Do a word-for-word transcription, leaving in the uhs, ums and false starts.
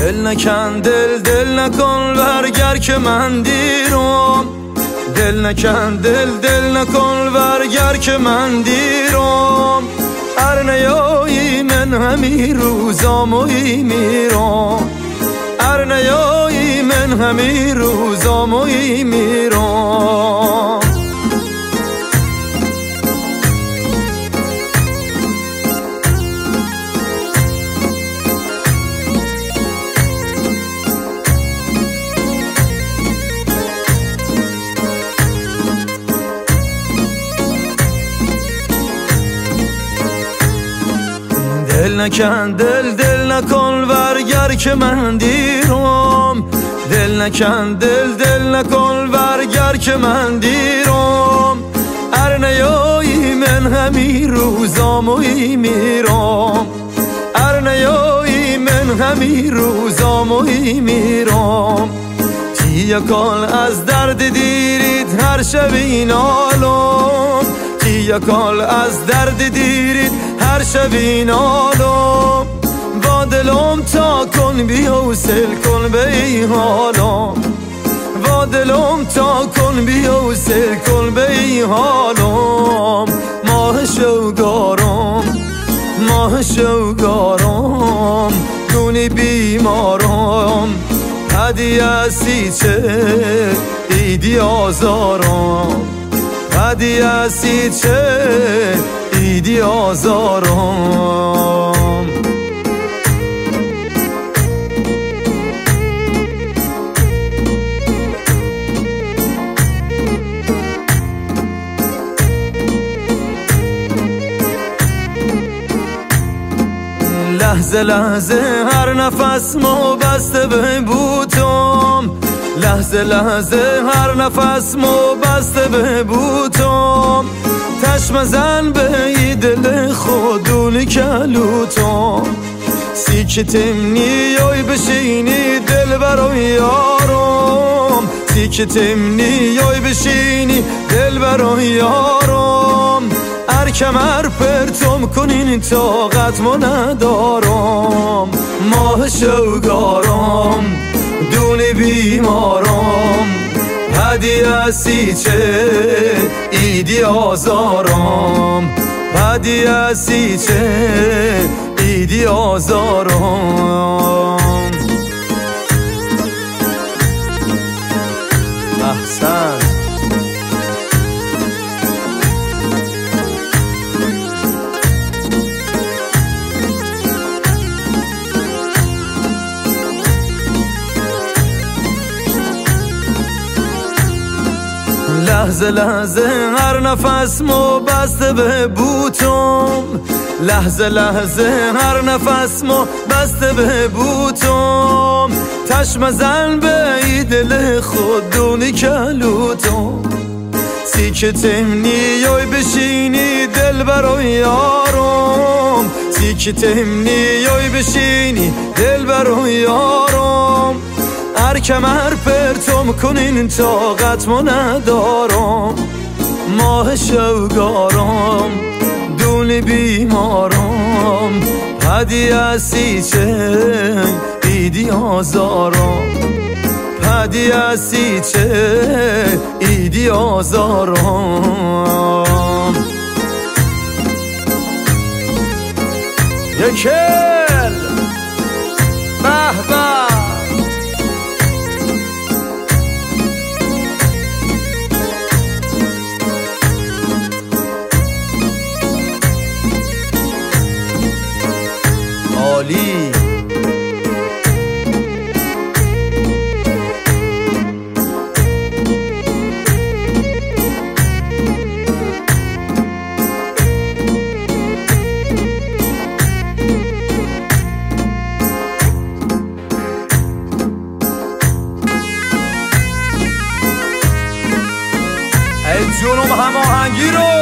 دل نکن دل دل نکن ورگر که من دیرم، دل نکن دل دل نکن ورگر که من دیرم. ار نیایی من همی روزاموی میرم، ار نیایی من همی روزاموی میرم. دل نکن دل دل نکن ورگر که من دیرم، دل نکن دل دل نکن ورگر که من دیرم. ار نیایی من همی روزاموی میرم، ار نیایی من همی روزاموی میرم. تیه کال از درد دیرید هر شبی نالم، تیه کال از درد دیرید هر شبی نالم. با دلم تا کن بیوصل کن به ای حالم، با دلم تا کن بیوصل کن به ای حالم. ماه شوگارم ماه شوگارم دونی بیمارم. هدیه سی چه ایدی آزارم، هدیه سی چه ایدی آزارم. لحظه لحظه هر نفس مو بسته به بوتم، لحظه لحظه هر نفس مو بسته به بوتم. تشم زن به ای دل خودونی کلوتم. سیکتم نیای بشینی دل برای یارم، سیکتم نیای بشینی دل برای یارم. ار کمر پرتم کنین طاقت ما ندارم. ماه شوگارم دونی بیمارم. هدیه سی چه ایدی آزارم، هدیه سی چه ایدی آزارم. احسن لحظه لحظه هر نفس مو بسته به بوتم، لحظه لحظه هر نفس مو بسته به بوتم. تشم زن به ای دل خودونی کلوتم. سیکتم نیای بشینی دل برای یارم، سیکتم نیای بشینی دل برای یارم. هر کمر پرتم کنین طاقت ما ندارم. ماه شوگارم دونی بیمارم. هدیه سی چه ایدی آزارم، هدیه سی چه ایدی آزارم. یکل به به عالی. ای جونم هماهنگی رو